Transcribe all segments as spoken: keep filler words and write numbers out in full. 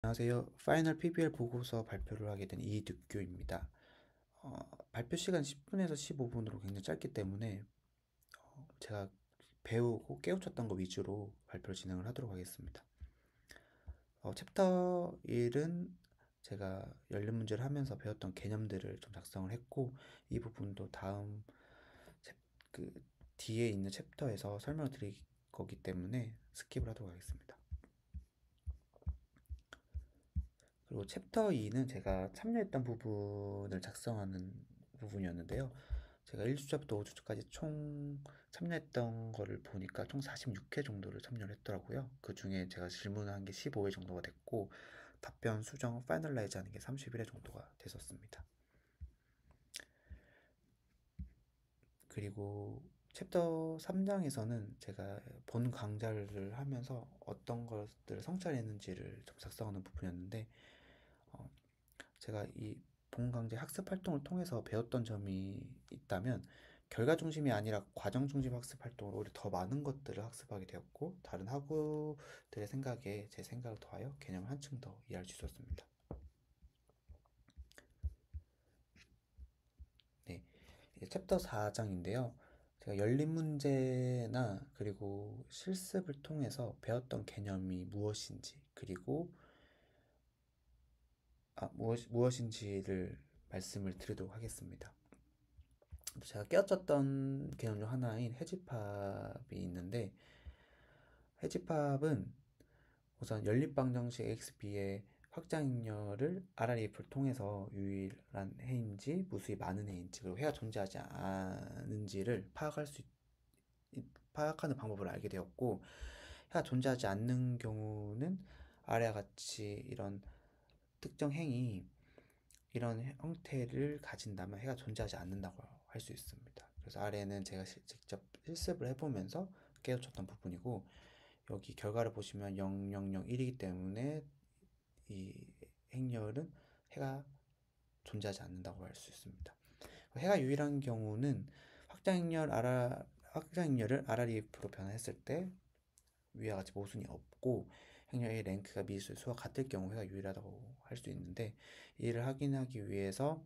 안녕하세요. 파이널 피비엘 보고서 발표를 하게 된 이득규입니다. 어, 발표 시간 십 분에서 십오 분으로 굉장히 짧기 때문에 어, 제가 배우고 깨우쳤던 거 위주로 발표를 진행을 하도록 하겠습니다. 어, 챕터 일은 제가 연립 문제를 하면서 배웠던 개념들을 좀 작성을 했고, 이 부분도 다음 챕, 그 뒤에 있는 챕터에서 설명을 드릴 거기 때문에 스킵을 하도록 하겠습니다. 그리고 챕터 이는 제가 참여했던 부분을 작성하는 부분이었는데요. 제가 일 주차부터 오 주차까지 총 참여했던 거를 보니까 총 사십육 회 정도를 참여를 했더라고요. 그 중에 제가 질문한 게 십오 회 정도가 됐고, 답변 수정 파이널라이즈 하는 게 삼십일 회 정도가 됐었습니다. 그리고 챕터 삼 장에서는 제가 본 강좌를 하면서 어떤 것들을 성찰했는지를 좀 작성하는 부분이었는데, 어, 제가 이 본강좌 학습 활동을 통해서 배웠던 점이 있다면, 결과 중심이 아니라 과정 중심 학습 활동으로 오히려 더 많은 것들을 학습하게 되었고, 다른 학우들의 생각에 제 생각을 더하여 개념을 한층 더 이해할 수 있었습니다. 네, 이제 챕터 사 장인데요. 제가 열린 문제나 그리고 실습을 통해서 배웠던 개념이 무엇인지, 그리고 아, 무엇, 무엇인지를 말씀을 드리도록 하겠습니다. 제가 깨우쳤던 개념 중 하나인 해집합이 있는데, 해집합은 우선 연립방정식 엑스비의 확장력을 알알이에프를 통해서 유일한 해인지 무수히 많은 해인지 그리고 해가 존재하지 않은지를 파악할 수 있, 파악하는 방법을 알게 되었고, 해가 존재하지 않는 경우는 아래와 같이 이런 특정 행이 이런 형태를 가진다면 해가 존재하지 않는다고 할 수 있습니다. 그래서 아래는 제가 시, 직접 실습을 해보면서 깨우쳤던 부분이고, 여기 결과를 보시면 영영영일이기 때문에 이 행렬은 해가 존재하지 않는다고 할 수 있습니다. 해가 유일한 경우는 확장행렬 아라 확장행렬을 아라리프로 변화했을 때 위와 같이 모순이 없고, 행렬의 랭크가 미술 수와 같을 경우 해가 유일하다고 할 수 있는데, 이를 확인하기 위해서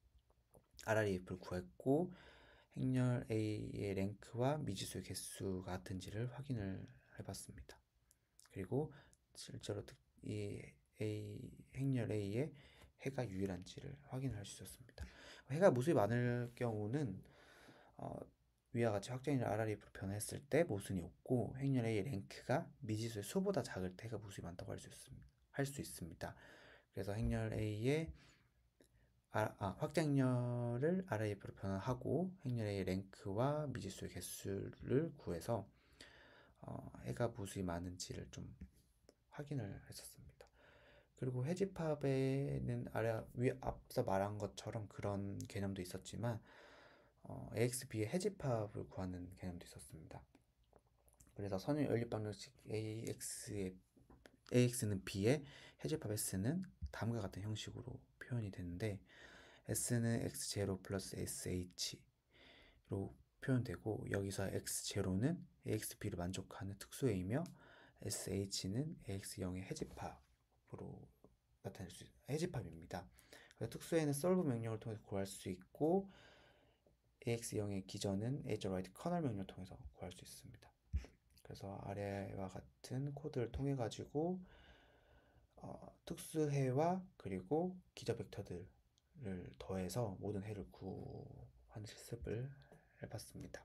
아라리프를 구했고, 행렬 A의 랭크와 미지수의 개수가 같은지를 확인을 해봤습니다. 그리고 실제로 이 A, 행렬 A의 해가 유일한지를 확인할 수 있었습니다. 해가 무수히 많을 경우는 어, 위와 같이 확장행렬 아라리프로 변했을 때 모순이 없고, 행렬 A의 랭크가 미지수의 수보다 작을 때 해가 무수히 많다고 할 수 있습니다. 할 수 있습니다. 그래서 행렬 A의 아, 아, 확장력을 아라이브로 변환하고 행렬 A의 랭크와 미지수의 개수를 구해서 어, 해가 무수히 많은지를 좀 확인을 했었습니다. 그리고 해집합에는 아래 위 앞서 말한 것처럼 그런 개념도 있었지만, 어, 에이엑스비의 해집합을 구하는 개념도 있었습니다. 그래서 선유 연립 방정식 AX의 에이엑스는 B에 해집합 S는 다음과 같은 형식으로 표현이 되는데, S는 엑스 제로 플러스 에스에이치로 표현되고, 여기서 엑스 제로는 에이엑스비를 만족하는 특수해이며 에스에이치는 에이엑스영의 해집합으로 나타낼 수 있, 해집합입니다. 특수에는 solve 명령을 통해서 구할 수 있고, 에이엑스영의 기전은 ageWrite 커널 명령을 통해서 구할 수 있습니다. 그래서 아래와 같은 코드를 통해 가지고 어, 특수해와 그리고 기저 벡터들을 더해서 모든 해를 구하는 실습을 해봤습니다.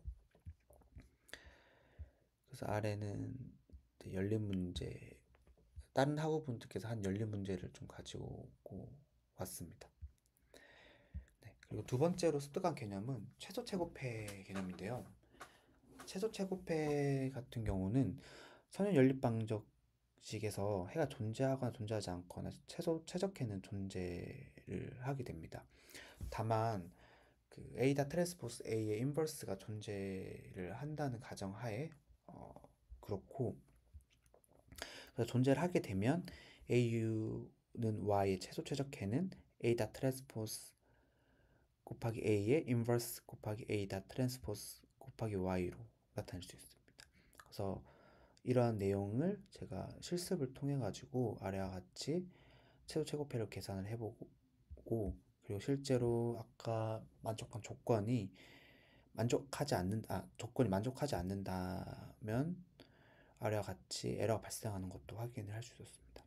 그래서 아래는 열린 문제, 다른 학우분들께서 한 열린 문제를 좀 가지고 오고 왔습니다. 네, 그리고 두 번째로 습득한 개념은 최소 최고패 개념인데요. 최소 최고패 같은 경우는 선형 연립 방정식에서 해가 존재하거나 존재하지 않거나 최소 최적해는 존재를 하게 됩니다. 다만 그 A다 트랜스포스 A의 인버스가 존재를 한다는 가정하에 어, 그렇고, 그래서 존재를 하게 되면 에이유는 Y의 최소 최적해는 A다 트랜스포스 곱하기 A의 인버스 곱하기 A다 트랜스포스 곱하기 Y로 나타낼 수 있습니다. 그래서 이러한 내용을 제가 실습을 통해 가지고 아래와 같이 최소 최고패를 계산을 해보고, 그리고 실제로 아까 만족한 조건이 만족하지 않는 아 조건이 만족하지 않는다면 아래와 같이 에러가 발생하는 것도 확인을 할 수 있었습니다.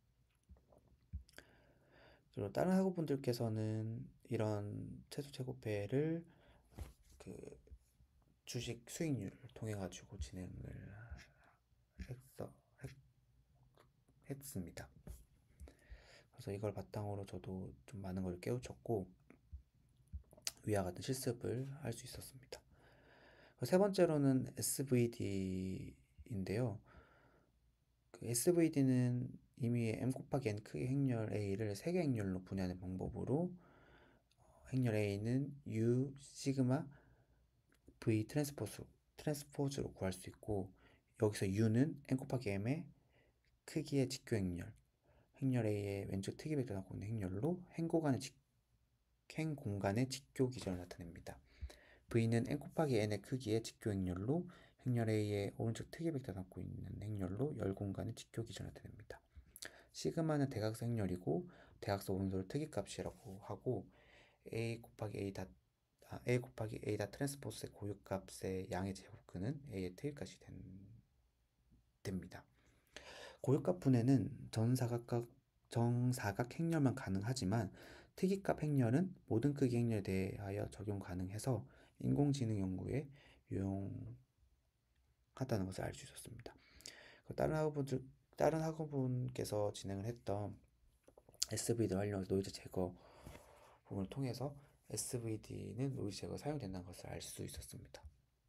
그리고 다른 학우분들께서는 이런 최소 최고패를 그 주식 수익률을 통해 가지고 진행을 했어, 했, 했습니다. 그래서 이걸 바탕으로 저도 좀 많은 걸 깨우쳤고 위와 같은 실습을 할 수 있었습니다. 세 번째로는 에스브이디인데요. 그 에스브이디는 이미 M 곱하기 N 크기 행렬 A를 세 개 행렬로 분해하는 방법으로 행렬 A는 U 시그마 V 트랜스포즈, 트랜스포즈로 구할 수 있고, 여기서 U는 N 곱하기 M의 크기의 직교 행렬, 행렬 A의 왼쪽 특이 벡터 갖고 있는 행렬로 행 공간의, 직, 행 공간의 직교 기전을 나타냅니다. V는 N 곱하기 N의 크기의 직교 행렬로 행렬 A의 오른쪽 특이 벡터 갖고 있는 행렬로 열 공간의 직교 기전을 나타냅니다. 시그마는 대각선 행렬이고 대각선 오른손 특이값이라고 하고 A 곱하기 A 다 아, A 곱하기 A 다 트랜스포스의 고유값의 양의 제곱근은 A의 특이값이 된, 됩니다. 고유값 분해는 전사각, 정사각 행렬만 가능하지만 특이값 행렬은 모든 크기 행렬에 대하여 적용 가능해서 인공지능 연구에 유용하다는 것을 알 수 있었습니다. 다른 학우분들, 다른 학우분께서 진행을 했던 에스브이디 활용해서 노이즈 제거 부분을 통해서 에스브이디는 노이즈 제거 사용된다는 것을 알 수 있었습니다.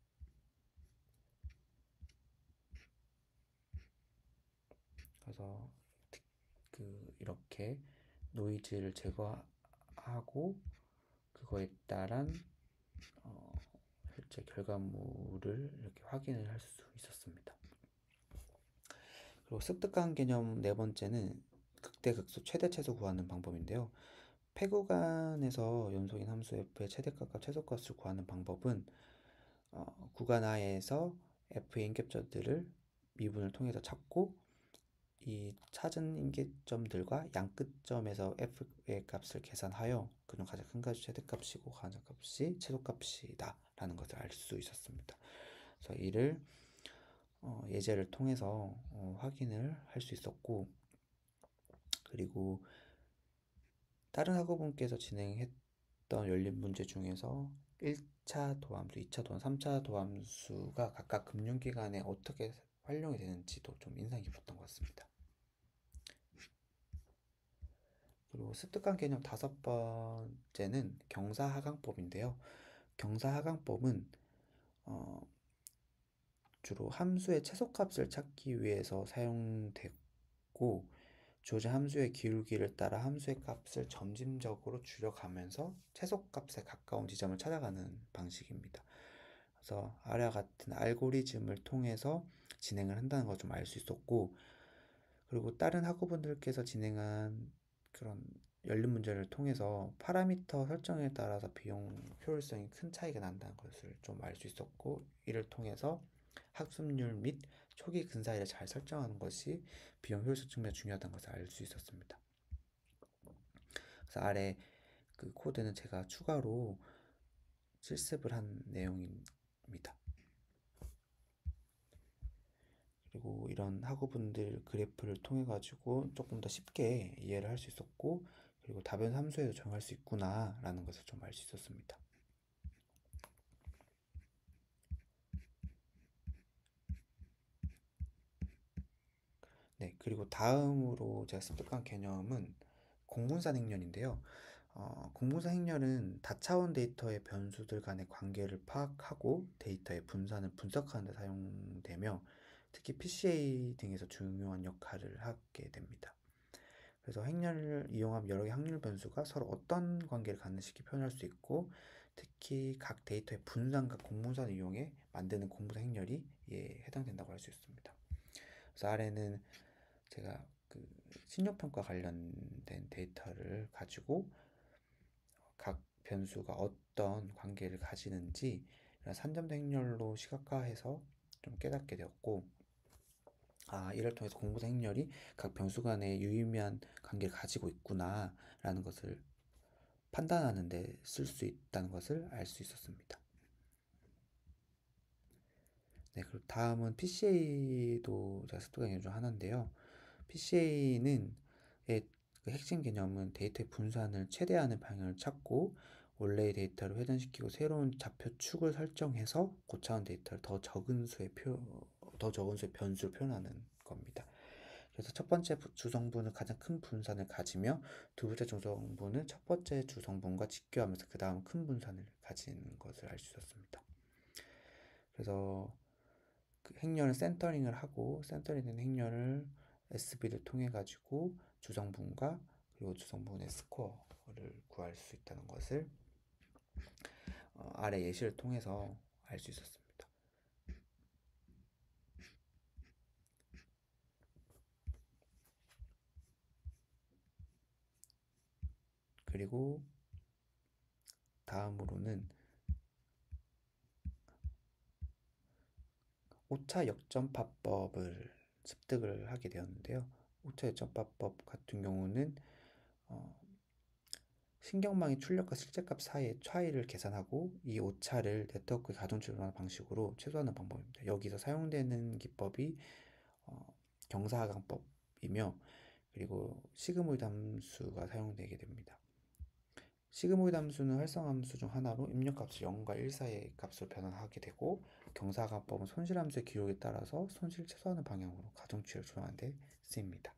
그래서 그 이렇게 노이즈를 제거하고 그거에 따른 어, 실제 결과물을 이렇게 확인을 할 수 있었습니다. 그리고 습득한 개념 네 번째는 극대극소 최대 최소 구하는 방법인데요. 폐구간에서 연속인 함수 f의 최대값과 최소값을 구하는 방법은 어, 구간 하에서 f의 인계점들을 미분을 통해서 찾고 이 찾은 인계점들과 양끝점에서 f의 값을 계산하여 그중 가장 큰 값이 최대값이고 가장 값이 최소값이다 라는 것을 알 수 있었습니다. 그래서 이를 어, 예제를 통해서 어, 확인을 할 수 있었고, 그리고 다른 학우분께서 진행했던 열린 문제 중에서 일 차 도함수, 이 차 도함수, 삼 차 도함수가 각각 금융기관에 어떻게 활용이 되는지도 좀 인상 깊었던 것 같습니다. 그리고 습득한 개념 다섯 번째는 경사하강법인데요. 경사하강법은 어, 주로 함수의 최소값을 찾기 위해서 사용됐고, 주어진 함수의 기울기를 따라 함수의 값을 점진적으로 줄여가면서 최소값에 가까운 지점을 찾아가는 방식입니다. 그래서 아래와 같은 알고리즘을 통해서 진행을 한다는 걸 좀 알 수 있었고, 그리고 다른 학우분들께서 진행한 그런 열린 문제를 통해서 파라미터 설정에 따라서 비용 효율성이 큰 차이가 난다는 것을 좀 알 수 있었고, 이를 통해서 학습률 및 초기 근사율을 잘 설정하는 것이 비용 효율성 측면에 중요하다는 것을 알 수 있었습니다. 그래서 아래 그 코드는 제가 추가로 실습을 한 내용입니다. 그리고 이런 학우분들 그래프를 통해 가지고 조금 더 쉽게 이해를 할 수 있었고, 그리고 다변 함수에도 적용할 수 있구나 라는 것을 좀 알 수 있었습니다. 네, 그리고 다음으로 제가 습득한 개념은 공분산 행렬인데요. 어, 공분산 행렬은 다차원 데이터의 변수들 간의 관계를 파악하고 데이터의 분산을 분석하는 데 사용되며 특히 피씨에이 등에서 중요한 역할을 하게 됩니다. 그래서 행렬을 이용하면 여러 개 확률 변수가 서로 어떤 관계를 갖는지 표현할 수 있고, 특히 각 데이터의 분산과 공분산을 이용해 만드는 공분산 행렬이 예, 해당된다고 할 수 있습니다. 그래서 아래는 제가 그 신용평가 관련된 데이터를 가지고 각 변수가 어떤 관계를 가지는지 산점도 행렬로 시각화해서 좀 깨닫게 되었고, 아, 이를 통해서 공부사 행렬이 각 변수 간의 유의미한 관계를 가지고 있구나 라는 것을 판단하는 데 쓸 수 있다는 것을 알 수 있었습니다. 네, 그리고 다음은 피씨에이도 제가 습득한 개념 중 하나인데요. 피씨에이는 의 핵심 개념은 데이터의 분산을 최대화하는 방향을 찾고 원래의 데이터를 회전시키고 새로운 좌표 축을 설정해서 고차원 데이터를 더 적은 수의 표, 더 적은 수의 변수로 표현하는 겁니다. 그래서 첫 번째 주성분은 가장 큰 분산을 가지며 두 번째 주성분은 첫 번째 주성분과 직교하면서 그 다음 큰 분산을 가지는 것을 알 수 있었습니다. 그래서 그 행렬을 센터링을 하고 센터링 된 행렬을 에스비를 통해 가지고 주성분과 그리고 주성분의 스코어를 구할 수 있다는 것을 어, 아래 예시를 통해서 알 수 있었습니다. 그리고 다음으로는 오차 역전파법을 습득을 하게 되었는데요. 오차 역전파법 같은 경우는 어, 신경망의 출력과 실제값 사이의 차이를 계산하고 이 오차를 네트워크의 가중치료하는 방식으로 최소화하는 방법입니다. 여기서 사용되는 기법이 어, 경사하강법이며 그리고 시그모이드 함수가 사용되게 됩니다. 시그모이드 함수는 활성함수 중 하나로 입력값을 영과 일 사이의 값으로 변환하게 되고 경사하강법은 손실함수의 기록에 따라서 손실을 최소화하는 방향으로 가중치를 조정하는 데 쓰입니다.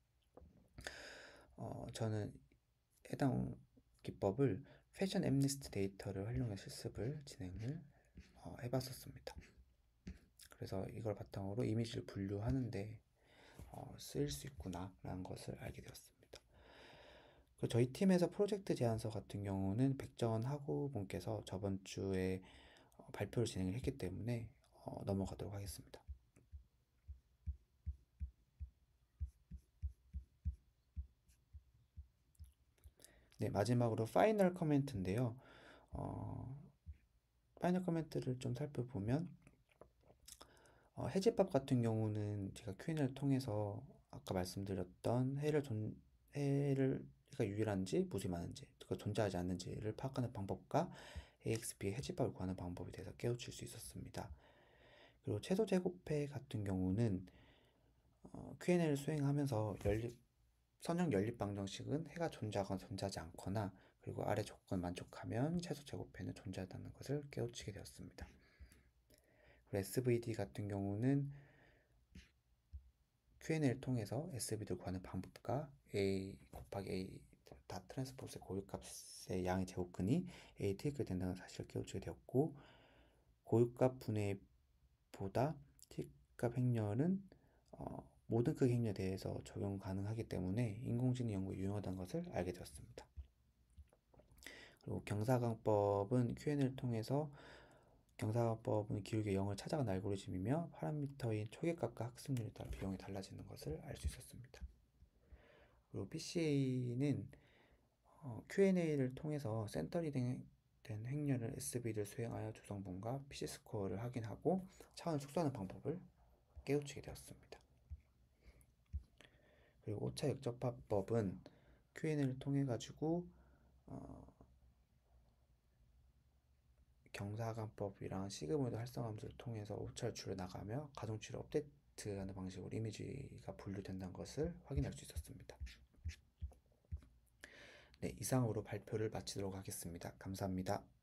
어, 저는 해당 기법을 패션 앰니스트 데이터를 활용해 실습을 진행을 어, 해봤었습니다. 그래서 이걸 바탕으로 이미지를 분류하는데 어, 쓰일 수 있구나 라는 것을 알게 되었습니다. 저희 팀에서 프로젝트 제안서 같은 경우는 백정원 학우분께서 저번 주에 어, 발표를 진행을 했기 때문에 어, 넘어가도록 하겠습니다. 네, 마지막으로 파이널 커멘트인데요. 어, 파이널 커멘트를 좀 살펴보면 어, 해제법 같은 경우는 제가 큐앤에이를 통해서 아까 말씀드렸던 해를 존, 해를 가 유일한지 무수히 많은지 그 존재하지 않는지를 파악하는 방법과 에이엑스피의 해제법을 구하는 방법에 대해서 깨우칠 수 있었습니다. 그리고 최소 제곱해 같은 경우는 어, 큐앤에이를 수행하면서 연립, 선형 연립 방정식은 해가 존재하거나 존재하지 않거나 그리고 아래 조건 만족하면 최소 제곱해는 존재한다는 것을 깨우치게 되었습니다. 그리고 에스브이디 같은 경우는 큐앤에이를 통해서 에스브이디를 구하는 방법과 A 곱하기 A 다 트랜스포스의 고유값의 양의 제곱근이 A t가 된다는 사실을 깨우치게 되었고 고유값 분해보다 t값 행렬은 어, 모든 그 행렬에 대해서 적용 가능하기 때문에 인공지능 연구에 유용하다는 것을 알게 되었습니다. 그리고 경사강법은 큐앤에이를 통해서 경사강법은 기울기 영을 찾아가는 알고리즘이며 파라미터인 초계값과 학습률에 따라 비용이 달라지는 것을 알 수 있었습니다. 그리고 피씨에이는 어, 큐앤에이를 통해서 센터링 된 행렬을 에스비를 수행하여 조성분과 피씨 스코어를 확인하고 차원을 축소하는 방법을 깨우치게 되었습니다. 그리고 오차 역접합법은 큐앤에이를 통해 가지고 어, 경사관법이랑 시그모이드 활성함수를 통해서 오차를 줄여나가며 가중치를 업데이트하는 방식으로 이미지가 분류된다는 것을 확인할 수 있었습니다. 네, 이상으로 발표를 마치도록 하겠습니다. 감사합니다.